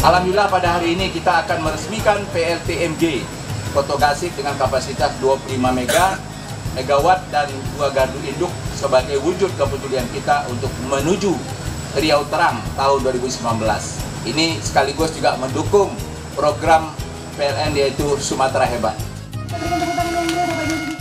Alhamdulillah pada hari ini kita akan meresmikan PLTMJ Koto Gasik dengan kapasitas 25 megawatt dan 2 gardu induk sebagai wujud kepedulian kita untuk menuju Riau Terang tahun 2019. Ini sekaligus juga mendukung program PLN yaitu Sumatera Hebat.